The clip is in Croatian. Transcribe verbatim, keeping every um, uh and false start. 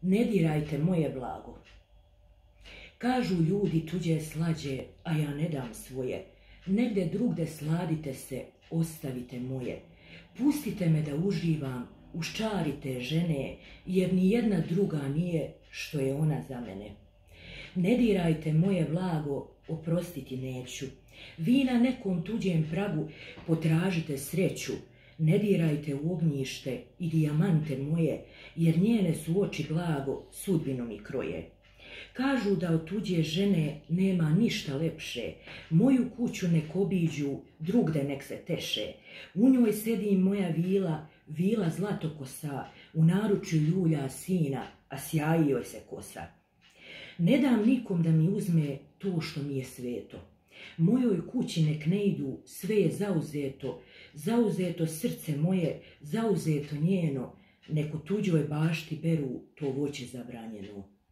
Ne dirajte moje blago. Kažu ljudi tuđe slađe, a ja ne dam svoje. Negde drugde sladite se, ostavite moje. Pustite me da uživam, uščarite žene, jer ni jedna druga nije što je ona za mene. Ne dirajte moje blago, oprostiti neću. Vi na nekom tuđem pragu potražite sreću. Ne dirajte u ognjište i dijamante moje, jer njene su oči blago sudbinu mi kroje. Kažu da od tuđe žene nema ništa lepše, moju kuću nek obiđu, drugde nek se teše. U njoj sedi moja vila, vila zlatokosa, u naručju ljulja sina, a sjaji joj se kosa. Ne dam nikom da mi uzme to što mi je sveto. Mojoj kući nek ne idu, sve je zauzeto, zauzeto srce moje, zauzeto njeno, nek u tuđoj bašti beru to voće zabranjeno.